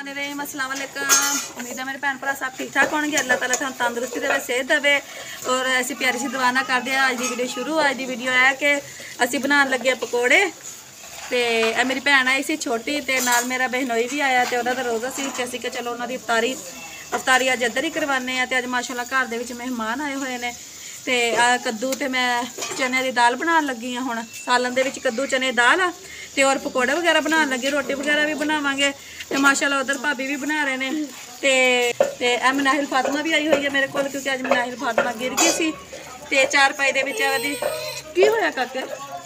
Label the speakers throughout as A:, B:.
A: अस्सलाम वालेकुम। उम्मीद है मेरे भैन भरा सब ठीक ठाक होंगे। अल्लाह ताला तुहानू तंदुरुस्ती देवे, सेहत देवे और ऐसी प्यारी सी दुआ ना करते हैं। अज की वीडियो शुरू अज की वीडियो है कि असी बनाने लगे पकौड़े। तो मेरी भैन आई सी छोटी ते नाल मेरा बहनोई भी आया तो उन्होंने रोज़ा सी कि असी चलो उन्होंने अफतारी अज इधर ही करवाने तो अज माशाल्लाह घर दे विच मेहमान आए हुए हैं। तो कद्दू तो मैं चने की दाल बनाने लगी हाँ। हुण सालन दे विच कद्दू चने की दाल तो और पकौड़े वगैरह बनाने लगे, रोटी वगैरह भी बनावांगे। तो माशाल्लाह उधर भाभी भी बना रहे हैं। तो मनाहिल फातिमा भी आई हुई है मेरे को, क्योंकि अज मनाहिल फातिमा गिर गई सी। तो चार पाई दे विच की होया काके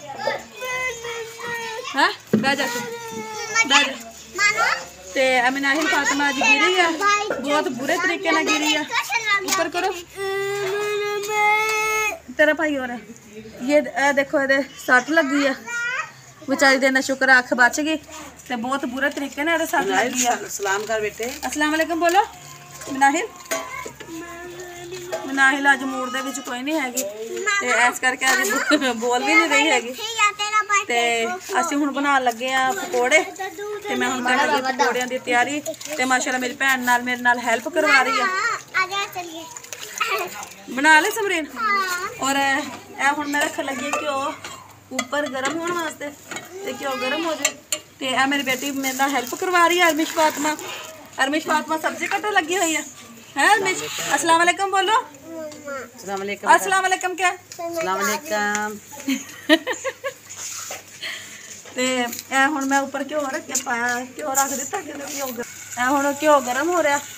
A: हाँ बह जा तू बह जा। तो मनाहिल फातिमा अज गिरी है, बहुत बुरे तरीके नाल गिरी है। ऊपर करो तेरा भाई और है ये देखो ये सट लगी है बेचारी देना शुक्र अख बच गई। तो बहुत बुरे तरीके ने सट लगी है।
B: सलाम कर बेटे।
A: अस्सलाम वालेकुम बोलो। मनाहिल अज मूड दे विच कोई नहीं हैगी ते इस करके अज बोल भी नहीं रही हैगी। तो असीं हुण बनान लगे आ पकौड़े। ते मैं हुण कर लगी पकौड़ियां दी तैयारी। ते माशाल्लाह मेरी भैन नाल मेरे नाल हेल्प करवा रही है। बना ले समरीन। और ए हुण मैं रख लगी घ्यो ऊपर गर्म होने वास्ते ते घ्यो गर्म हो जाए। तो यह मेरी बेटी मेरे नाल हेल्प करवा रही है अरमिश फातिमा। अरमिश फातिमा सब्जी कटने लगी हुई है अरमिश। अस्सलाम वालेकुम बोलो।
B: अस्सलाम वालेकुम।
A: अस्सलाम वालेकुम क्या
B: अस्सलाम वालेकुम।
A: तो ए हुण मैं ऊपर घ्यो रख के पाया, घ्यो रख दिता कि घ्यो हुण घ्यो गर्म हो रहा।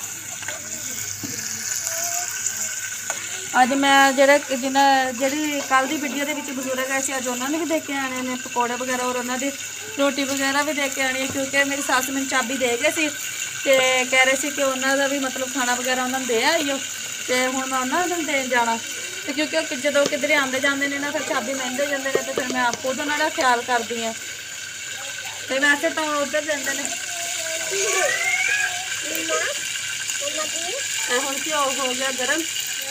A: अज मैं जी कल की वीडियो के बजुर्ग है अज उन्होंने भी दे के आने ने पकौड़े वगैरह और उन्होंने रोटी वगैरह भी दे के आनी है। क्योंकि मेरी सस मैंने चाबी दे गए थे तो कह रहे थे कि उन्होंने भी मतलब खाना वगैरह उन्होंने दे आईओ। तो हूँ मैं उन्होंने देन जाना तो क्योंकि जो किधरे आते जाते हैं ना फिर चाबी महंगे जाते हैं तो फिर मैं आप खुद उन्होंने ख्याल करती हाँ। तो वैसे तो उधर जाते हैं हूँ घ्यो हो गया गर्म।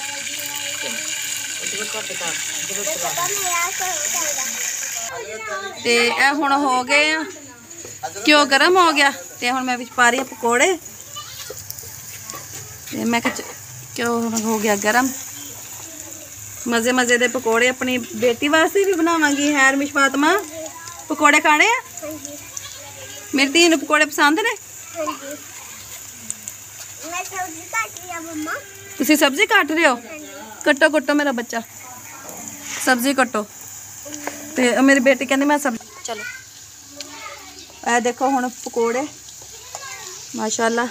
A: ते हुण हो गए घ्यो गर्म हो गया। तो हुण मैं विच पा रही हूं पकौड़े। ते मैं घ्यो हो गया गर्म। मज़े मज़े दे पकौड़े अपनी बेटी वास्ते भी बनावांगी है अरमिश फातिमा। पकौड़े खाने मेरी धी नूं पकौड़े पसंद ने। तुसीं सब्जी काट रहे हो? कट्टो कट्टो मेरा बच्चा सब्जी कट्टो। तो मेरी बेटी कहती मैं सब्जी चलो ए देखो हुण पकौड़े माशाल्लाह।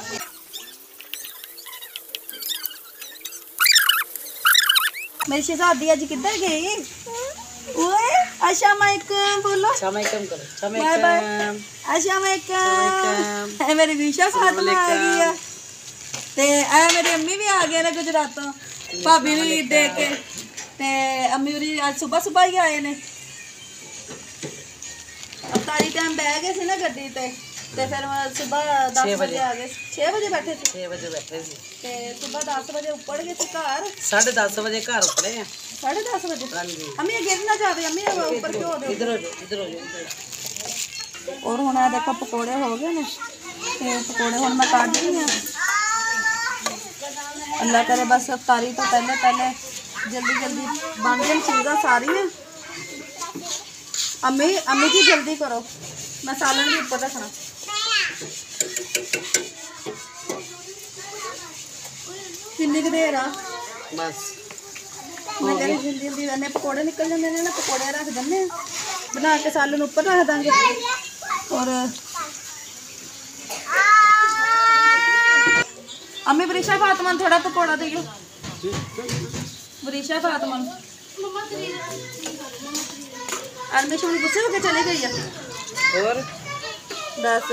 A: मेरी शहजादी अज किधर गई? ओए अस्सलाम वालेकुम बोलो।
B: अस्सलाम वालेकुम करो।
A: Bye bye. अस्सलाम वालेकुम। मेरी विशा फातिमा आ गई है। ते मेरी अम्मी भी आ गए ने गुजरातों, भाभी भी दे के। ते अम्मी होरी आज सुबह सुबह ही आए ने। अफतारी टाइम बह गए थे ना गड्डी ते फिर सुबह 10 बजे आ गए। 6 बजे बैठे थे।
B: 6 बजे बैठे थे
A: ते सुबह 10 बजे उपड़ गए थे घर।
B: 10:30 बजे घर उतरे हैं।
A: 10:30 बजे अम्मी गिर ना जावे। अम्मी ऊपर क्यों दे
B: इधर हो जाओ इधर हो जाओ।
A: और हुण देखो पकौड़े हो गए ने। ते पकौड़े हुण मैं काट रही हां। अल्लाह करे बस अफतारी तो पहले जल्दी जल्दी बन जाए चीज़ा सारियां। अम्मी जी जल्दी करो मैं सालन भी ऊपर रखना। किन्नी क देर आ
B: बस
A: मैं कह रही जल्दी जल्दी इन्ने पकौड़े निकल जाते हैं ना। पकौड़े रख देने बना के सालन ऊपर रख देंगे। और अम्मी वरीशा फातिमा थोड़ा पकौड़ा दियो। वरीशा फातिमा अरमिश हुण गुस्से होके चली गई है।
B: और
A: बस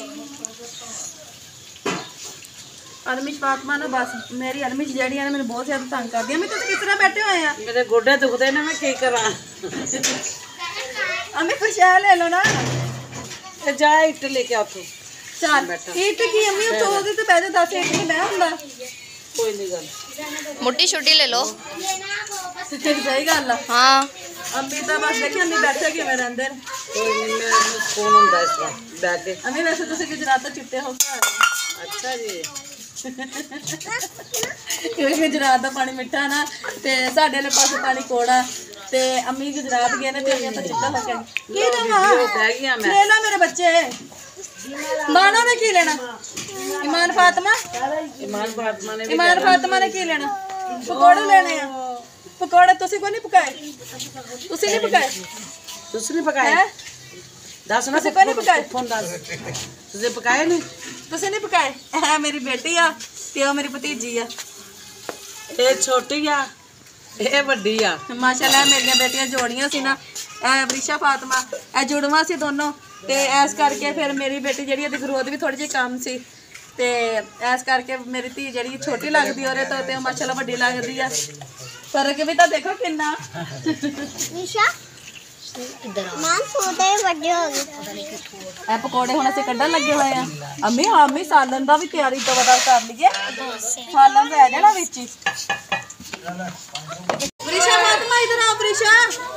A: अरमिश फातिमा ना बस मेरी अरमिश जड़ी है मैंने बहुत ज़्यादा तंग कर दिया। मैं किस तरह बैठे हुए हैं?
B: मेरे गोडे दुखते ने मैं की करा।
A: अम्मी कुछ है ले लो ना।
B: जा इट लेके आओ तू।
A: चल इट की अम्मी तो ओदे ते बैठे 10 इट नहीं मैं हुंदा।
B: कोई नहीं गल
C: मोटी छोटी ले लो।
A: सही गल आ।
C: हाँ
A: अम्मी तो बस देखिए अम्मी बैठे किवें रहिंदे ने।
B: कोई नहीं मैं कौन होंदा इस तरह बैठ के
A: अम्मी वैसे तुसीं गुजरात तो चिट्टे हो के आए।
B: अच्छा जी
A: क्योंकि गुजरात का पानी मिठा ना ते साडे वाले पासे पानी कौड़ा ते अम्मी गुजरात गए ने ते अम्मी तो चिट्टा हो के की देवां
B: बह गया मैं
A: ले लो मेरे बच्चे बानो ने की लेना ईमान फातिमा
B: ईमान फातिमा ने भी
A: ईमान फातिमा ने की लेना पकौड़े लेने आ पकौड़े तुसी कोई नहीं पकाए तुसी नहीं पकाए
B: दूसरी पकाए
A: हैं
B: दस ना
A: तुसी कोई नहीं पकाए
B: फोन दस तुझे पकाए नहीं
A: तुसी नहीं पकाए है मेरी बेटी आ ते ओ मेरी भतीजी आ
B: ये छोटी आ ये बड़ी आ
A: माशाल्लाह मेरियां बेटियां जोड़ियां सी ना वरिशा फातिमा ए जुड़वा सी दोनों ते ऐस करके फिर मेरी बेटी ਜਿਹੜੀ ਉਹਦੀ ਗਰੋਥ ਵੀ ਥੋੜੀ ਜਿਹੀ ਕੰਮ ਸੀ ਤੇ ਐਸ ਕਰਕੇ ਮੇਰੀ ਧੀ ਜਿਹੜੀ ਛੋਟੀ ਲੱਗਦੀ ਉਹਦੇ ਤੋਂ ਤੇ ਮਾਸ਼ਾਅੱਲਾ ਵੱਡੀ ਲੱਗਦੀ ਆ ਫਰਕ ਵੀ ਤਾਂ ਦੇਖੋ ਕਿੰਨਾ
C: निशा इधर आओ। मान छोटे बड़े हो गए।
A: ਇਹ ਪਕੌੜੇ ਹੁਣ ਅਸੀਂ ਕੱਢਣ ਲੱਗੇ ਹੋਏ ਆ ਅੰਮੀ ਹਾਂ ਅੰਮੀ ਸਾਲਨ ਦਾ ਵੀ ਤਿਆਰੀ ਤੋਂ ਬਦਲ ਕਰ ਲਈਏ ਸਾਲਨ ਰਹਿ ਜਾਣਾ ਵਿੱਚ ਹੀ ਵਰਿਸ਼ਾ ਮਾਤਮਾ ਇਧਰ ਆ ਵਰਿਸ਼ਾ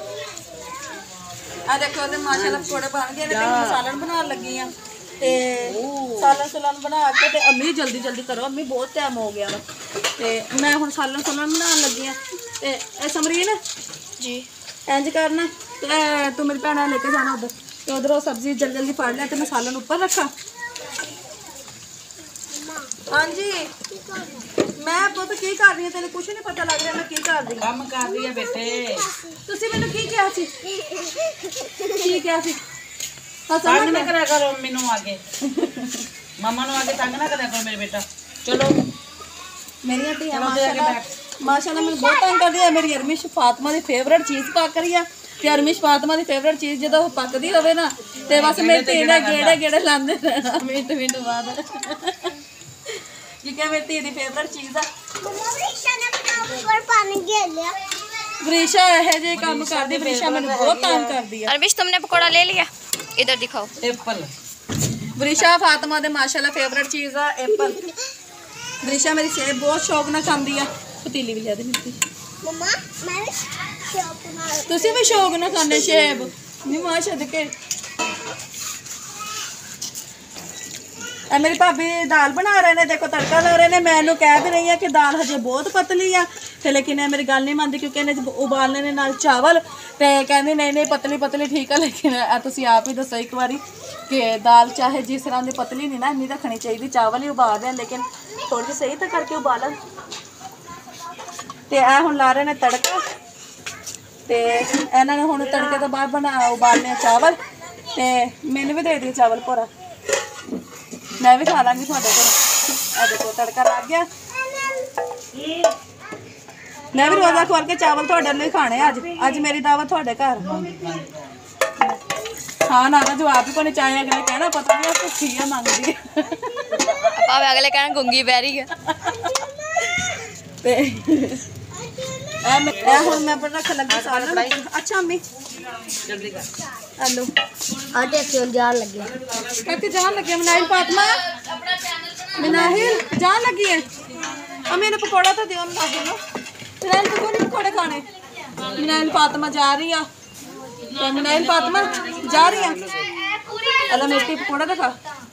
A: ਆ ਦੇਖੋ ਤੇ ਮਾਸ਼ਾਅੱਲਾ ਪਕੌੜੇ ਬਣ ਗਏ ਨੇ ਤੇ ਹੁਣ ਸਾਲਨ ਬਣਾਉਣ ਲੱਗੀ ਆ ਤੇ ਸਾਲਨ ਸੁਲਨ ਬਣਾ ਕੇ ਤੇ ਅੰਮੀ ਜਲਦੀ ਜਲਦੀ ਕਰੋ ਅੰਮੀ ਬਹੁਤ ਟਾਈਮ ਹੋ ਗਿਆ ਵਾ ਤੇ ਮੈਂ ਹੁਣ ਸਾਲਨ ਸੁਲਨ ਬਣਾਉਣ ਲੱਗੀ ਆ ਤੇ ਇਹ ਸਮਰੀਨ
C: जी
A: इंज करना ते तू मेरी भैन लेके जाना उधर तो उधर सब्जी जल्दी जल्दी फाड़ लिया तो मैं सालन ऊपर रखा हाँ जी मैं पुत की कर रही तेन कुछ नहीं पता लग रहा मैं की कर रही
B: काम कर रही है बेटे
A: तुसी मैनू की कहा सी की कहा सी
B: तंग ना करा करो मैनू आगे मम्मा नु आगे तंग ना करा करो मेरे बेटा चलो
A: मेरी धियां माशाल्लाह मैं बहुत तंग कर रही है मेरी अरमिश फातिमा की फेवरेट चीज़ पक रही है ते अरमिश फातिमा की फेवरेट चीज़ जो पकदी होवे ना ते बस मेरी धी ने गेड़े गेड़े लांदे रहना मिंट मिंट बाद क्योंकि मेरी धी की फेवरेट चीज़ है वरिशा यह जे काम करदी वरिशा मैनू बहुत तंग करदी है
C: अरबिश तुमने पकौड़ा ले लिया इधर दिखाओ।
B: एप्पल
A: वरिशा फातिमा दे माशाल्लाह फेवरेट चीज़ है एप्पल वरिशा मेरी सेब बहुत शौक नाल खांदी है पतीली भी लिया दे मिट्टी
C: मम्मा मैं शौक
A: तुसी भी शौक ना खाने सेब नहीं मां छद के ए मेरी भाभी दाल बना रहे ने देखो तड़का ला रहे ने मैं इन्हू कह भी रही हूँ कि दाल हजे बहुत पतली है ते लेकिन ये मेरी गल नहीं मानती क्योंकि इन्हें उबालने ने नाल चावल ते कहंदी नहीं नहीं पतली पतली ठीक है लेकिन तुसी आप ही दसो एक बारी कि दाल चाहे जिस तरह की पतली नहीं ना इन्नी रखनी चाहिए चावल ही उबाल रहे हैं लेकिन थोड़ी जी सही तो करके उबालन ते ए हुण ला रहे ने तड़का ते इन्हां ने हुण तड़के तो बाद बना उबालने चावल ते मैंने भी दे दिए चावल पूरा मैं भी खा लाँगी थोड़े को ए देखो तड़का लग गया मैं भी रोज़ा खोल के चावल थोड़े लिए खाने अज अज मेरी दावत थोड़े घर हाँ ना ना जवाब भी को नहीं चाहे अगले कहना पता नहीं भुखी है मंगदी
C: पावे अगले कहना गुंगी पै रही है
A: ते हुण मैं रख लगी सालन अच्छा अम्मी
B: जल्दी कर
A: हेलो
C: आटे से जान लगे
A: करके जान लगे मनाहिल फातिमा मनाहिल जान लगी है अब मेरे पकौड़ा तो दियो मनाहिल नो मनाहिल तो कोई पकौड़े खाने मनाहिल फातिमा जा रही है तो मनाहिल फातिमा जा रही है अल्लाह मेरी पकौड़ा दिखा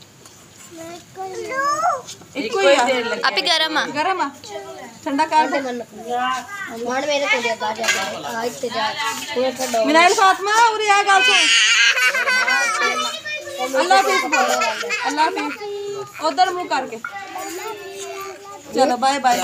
A: एक ही है
C: अभी गरम आ
A: गरम आ ठंडा कर दे
C: मान मेरे को दे काट जा आज से जा पूरा ठंडा
A: मनाहिल फातिमा उरी आ गल सुन अल्लाह हाफिज़ बोलो अल्लाह हाफिज़ उधर मुंह करके चलो बाय बाय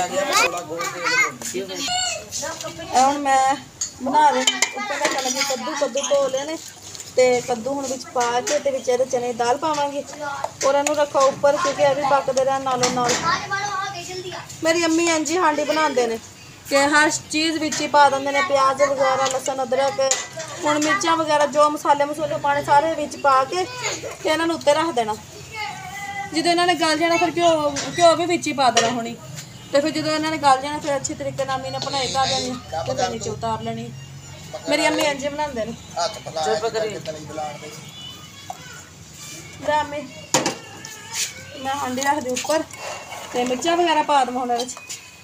A: ਹੁਣ ਮੈਂ ਬਣਾ ਰਹੀ ਉੱਪਰ ਰੱਖ ਲੱਗੀ ਕੱਦੂ ਧੋ ਲਏ ਨੇ ਤੇ ਕੱਦੂ ਹੁਣ ਵਿੱਚ ਪਾ ਕੇ ਤੇ ਵਿੱਚ ਇਹਦੇ ਚਨੇ ਦੀ ਦਾਲ ਪਾਵਾਂਗੀ ਔਰ ਇਹਨੂੰ ਰੱਖੋ ਉੱਪਰ ਕਿਉਂਕਿ ਇਹ ਵੀ ਪੱਕਦੇ ਰਹਿਣ ਨਾਲੋਂ ਨਾਲ ਮੇਰੀ ਅੰਮੀ ਇੰਜੀ ਹਾਂਡੀ ਬਣਾਉਂਦੇ ਨੇ ਕਿ ਹਰ ਚੀਜ਼ ਵਿੱਚ ਹੀ ਪਾ ਦਿੰਦੇ ਨੇ ਪਿਆਜ਼ ਵਗੈਰਾ ਲਸਣ ਅਦਰਕ ਹੁਣ ਮਿਰਚਾਂ ਵਗੈਰਾ ਜੋ ਮਸਾਲੇ ਪਾਣੇ ਸਾਰੇ ਵਿੱਚ ਪਾ ਕੇ ਤੇ ਇਹਨਾਂ ਨੂੰ ਉੱਤੇ ਰੱਖ ਦੇਣਾ ਜਦੋਂ ਇਹਨਾਂ ਨੇ ਗਲ ਜਾਣਾ ਫਿਰ ਘਿਓ ਵੀ ਵਿੱਚ ਹੀ ਪਾ ਦੇਣਾ ਹੋਣੀ ਤੇ ਫਿਰ ਜਦੋਂ ਇਹਨਾਂ ਨੇ ਗਲ ਜਾਣਾ ਫਿਰ ਅੱਛੇ ਤਰੀਕੇ ਨਾਲ ਮੀਨੇ ਬਣਾਈ ਕਰ ਦੇਣੀ ਤੇ ਫਿਰ ਨੀਚੇ ਉਤਾਰ ਲੈਣੀ ਮੇਰੀ ਅੰਮੀ ਇੰਜ ਬਣਾਉਂਦੇ ਨੇ
B: चुप करिए
A: ਮੈਂ ਹਾਂਡੀ ਰੱਖਦੀ ਉੱਪਰ ਤੇ ਮਿਰਚਾਂ ਵਗੈਰਾ ਪਾ ਦਵਾਂ ਉਹਨਾਂ ਵਿੱਚ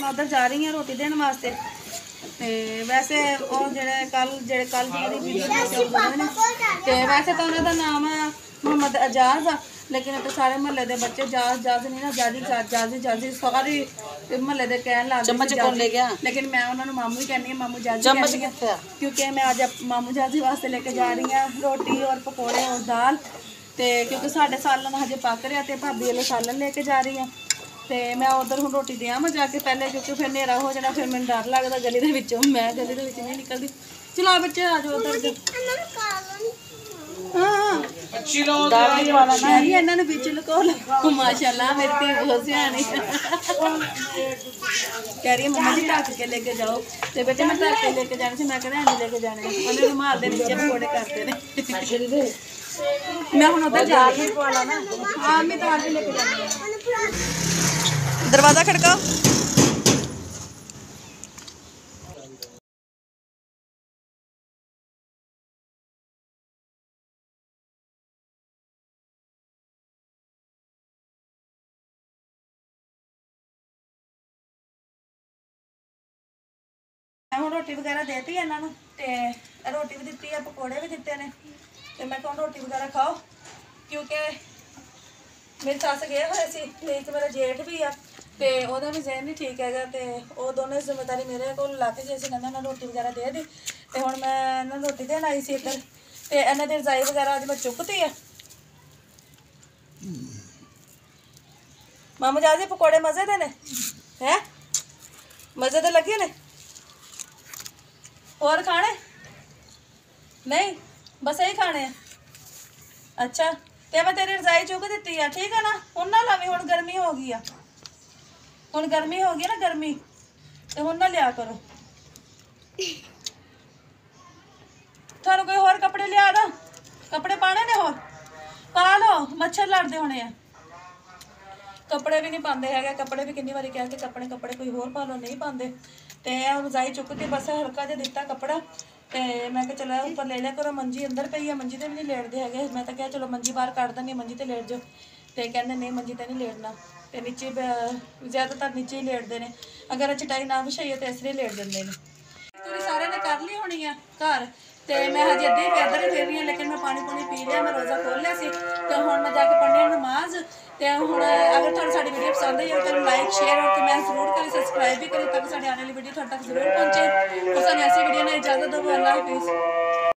A: मैं उधर जा रही हूँ रोटी देने वास्ते। ते वैसे और ਜਿਹੜੇ ਕੱਲ ਦੀ ਵੀਡੀਓ ਵਿੱਚ ਬਣਾਏ ਨੇ ਤੇ ਵੈਸੇ ਤਾਂ ਉਹਨਾਂ ਦਾ ਨਾਮ ਹੈ ਮੁਹੰਮਦ ਅਜਾਜ਼ ਆ, ਲੇਕਿਨ ਤੇ ਸਾਰੇ ਮਹੱਲੇ ਦੇ ਬੱਚੇ ਜਾਜ਼ ਨਹੀਂ ਨਾ, ਜਾਜ਼ੀ ਸਾਰੀ ਮਹੱਲੇ ਦੇ ਕਹਿਣ ਲੱਗ
B: ਚਮਚ ਕੌਣ ਲੈ ਗਿਆ?
A: लेकिन मैं उन्होंने मामू ही कहनी है, मामू जाजी कहनी है, क्योंकि मैं आज मामू जाजी वास्ते लेके जा रही हूँ रोटी और पकौड़े और दाल। तो क्योंकि साढ़े सालन हजे पक रहा तो भाभी वाले सालन लेके जा रही हूँ। तो मैं उधर हूँ रोटी दें मैं जाके पहले, क्योंकि फिर हनेरा हो जाना, फिर मैंने डर लगता गली के विचों, मैं गली के विच नहीं निकलती। चलो बच्चे आ जाओ उधर। हाँ इन्होंने बिच लुको लो। माशाल्लाह मेरी धी बहुत सियानी कह रही है मम्मा जी ढक के लेके जाओ। तो बेटे मैं ढक के लेके जाने से मैं कह नहीं लेके जाने, उन्हें रुमाल के नीचे पकौड़े करते ने। मैं हूँ उधर जा रही हूँ। हाँ मैं दाल भी लेके जानी। दरवाजा खड़काओ। ਹੁਣ ਰੋਟੀ ਵਗੈਰਾ ਦੇਤੀ ਇਹਨਾਂ ਨੂੰ, ਤੇ ਰੋਟੀ ਵੀ ਦਿੱਤੀ ਹੈ, ਪਕੌੜੇ ਵੀ ਦਿੱਤੇ ਨੇ। ਤੇ ਮੈਂ ਕਿਹਾ ਰੋਟੀ ਵਗੈਰਾ ਖਾਓ, ਕਿਉਂਕਿ ਮੇਰੀ ਸੱਸ ਗਏ ਹੋਏ ਸੀ ਤੇ ਇੱਕ ਮੇਰਾ ਜੇਠ ਵੀ ਆ, ਤੇ ਉਹਦਾ ਵੀ ਜ਼ਹਿਨ ਨਹੀਂ ਠੀਕ ਹੈਗਾ, ਤੇ ਉਹ ਦੋਨੇ ਜ਼ਿੰਮੇਵਾਰੀ ਮੇਰੇ ਕੋਲ ਲੱਗ ਗਈ ਸੀ। ਕਹਿੰਦਾ ਇਹਨਾਂ ਰੋਟੀ ਵਗੈਰਾ ਦੇ ਦੀ, ਤੇ ਹੁਣ ਮੈਂ ਇਹਨਾਂ ਨੂੰ ਰੋਟੀ ਦੇਣ ਆਈ ਸੀ ਇੱਧਰ। ਤੇ ਇਹਨਾਂ ਦੀ ਰਜ਼ਾਈ ਵਗੈਰਾ ਅੱਜ ਮੈਂ ਚੁੱਕਤੀ ਆ। ਮਾਮੂ ਜਾਜੀ ਪਕੌੜੇ ਮਜ਼ੇ ਦੇ ਨੇ ਹੈ, ਮਜ਼ੇ ਦੇ ਲੱਗੇ ਨੇ। और खाने नहीं, बस यही खाने हैं। अच्छा तो मैं तेरी रजाई चुक दी है, ठीक है ना। हुण ना लावी, हुण गर्मी हो गई है, हुण गर्मी हो गई ना, गर्मी तो हुण ना लिया करो। थानू कोई होर कपड़े लिया दा, कपड़े पाने ने होर पा लो, मच्छर लड़ते होने हैं। कपड़े भी नहीं पाते है, कपड़े भी कितनी बारी कह के कपड़े कोई होर पा लो, नहीं पाते। तो रजाई चुकती, बस हल्का जिहा दिता कपड़ा। तो मैं कहा चलो उपर ले लिया करो, मंजी अंदर पई है, मंजी तो भी नहीं लेटते है। मैं तो क्या चलो मंजी बाहर कट देनी, मंजी तो लेट जाओ। तो कहते नहीं मंजी तो नहीं लेटना, तो नीचे ज़्यादातर नीचे ही लेटते हैं। अगर चटाई ना बिछाइए तो इसलिए लेट जाते हैं। पूरी सारे ने कर ली होनी है घर, तो मैं हजे अद्धी इधर ही फिर रही हूँ, लेकिन मैं पानी पी लिया, मैं रोज़ा खोल लिया सी। तो हुण मैं जाके पढ़नी नमाज। तो हुण अगर तुहानूं साडी वीडियो पसंद आई हो तो लाइक शेयर और कमेंट जरूर करें, सबसक्राइब भी करें, ताकि साडी आने वाली वीडियो तुहाडे तक जरूर पहुँचे। और सानूं ऐसी वीडियो ने इजाज़त दो। अल्लाह हाफिज़।